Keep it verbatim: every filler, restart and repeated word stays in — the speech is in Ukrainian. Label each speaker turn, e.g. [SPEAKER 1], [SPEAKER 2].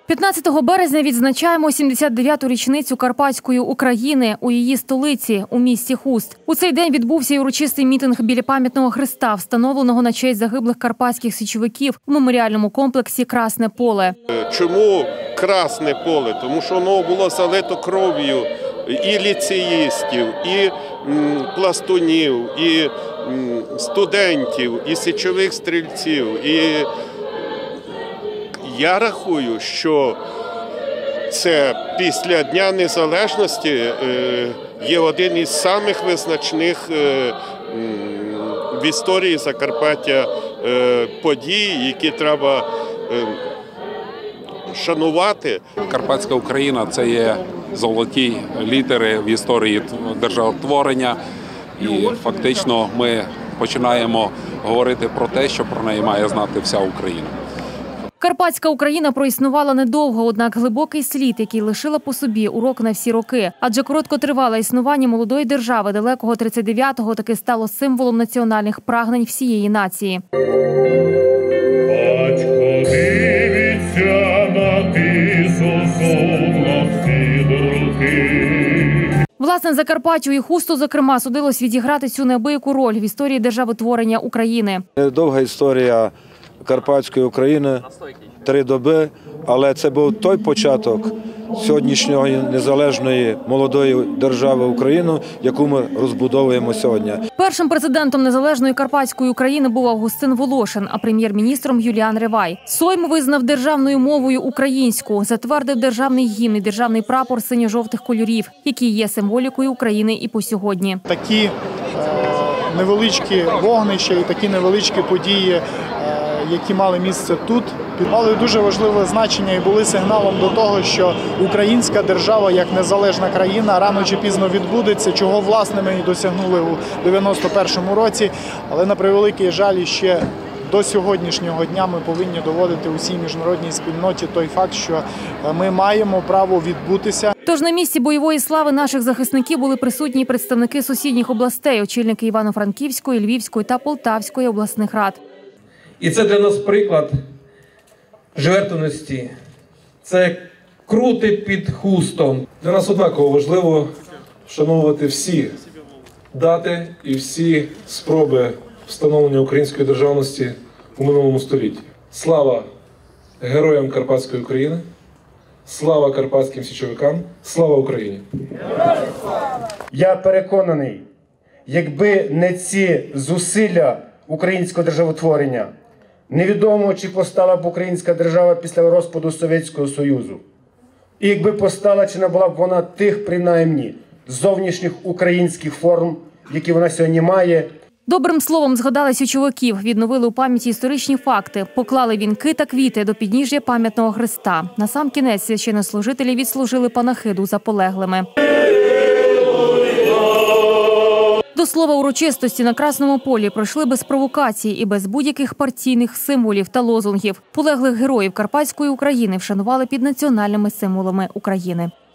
[SPEAKER 1] п'ятнадцятого березня відзначаємо сімдесят дев'яту річницю Карпатської України у її столиці, у місті Хуст. У цей день відбувся й урочистий мітинг біля пам'ятного хреста, встановленого на честь загиблих карпатських січовиків в меморіальному комплексі «Красне поле».
[SPEAKER 2] Чому Красне поле? Тому що воно було залито кров'ю і ліцеїстів, і пластунів, і студентів, і січових стрільців. І я рахую, що це після Дня Незалежності є один із самих визначних в історії Закарпаття подій, які треба шанувати.
[SPEAKER 3] Карпатська Україна – це є золоті літери в історії державотворення. І фактично ми починаємо говорити про те, що про неї має знати вся Україна.
[SPEAKER 1] Карпатська Україна проіснувала недовго, однак глибокий слід, який лишила по собі урок на всі роки. Адже короткотривале існування молодої держави далекого тридцять дев'ятого таки стало символом національних прагнень всієї нації.
[SPEAKER 4] Батько дивиться на тису всі друки.
[SPEAKER 1] Власне, Закарпаттю і Хусту, зокрема, судилось відіграти цю неабияку роль в історії державотворення України.
[SPEAKER 5] Довга історія Карпатської України, три доби, але це був той початок сьогоднішньої незалежної молодої держави України, яку ми розбудовуємо сьогодні.
[SPEAKER 1] Першим президентом незалежної Карпатської України був Августин Волошин, а прем'єр-міністром Юліан Ревай. Сойм визнав державною мовою українську, затвердив державний гімн і державний прапор синьо-жовтих кольорів, які є символікою України і по сьогодні.
[SPEAKER 6] Такі е, невеличкі вогнища і такі невеличкі події, які мали місце тут, мали дуже важливе значення і були сигналом до того, що українська держава як незалежна країна рано чи пізно відбудеться, чого, власне, ми і досягнули у дев'яносто першому році. Але, на превеликий жаль, ще до сьогоднішнього дня ми повинні доводити усій міжнародній спільноті той факт, що ми маємо право відбутися.
[SPEAKER 1] Тож на місці бойової слави наших захисників були присутні представники сусідніх областей, очільники Івано-Франківської, Львівської та Полтавської обласних рад.
[SPEAKER 7] І це для нас приклад жертвеності. Це крути під хустом.
[SPEAKER 8] Для нас однаково важливо вшановувати всі дати і всі спроби встановлення української державності у минулому столітті. Слава героям Карпатської України, слава карпатським січовикам, слава Україні!
[SPEAKER 9] Я переконаний, якби не ці зусилля українського державотворення, невідомо, чи постала б українська держава після розпаду Совєтського Союзу. І якби постала, чи не була б вона тих, принаймні, зовнішніх українських форм, які вона сьогодні має.
[SPEAKER 1] Добрим словом згадали січовиків, відновили у пам'яті історичні факти, поклали вінки та квіти до підніжжя пам'ятного хреста. Насамкінець священнослужителі відслужили панахиду за полеглими. До слова, урочистості на Красному полі пройшли без провокацій і без будь-яких партійних символів та лозунгів. Полеглих героїв Карпатської України вшанували під національними символами України.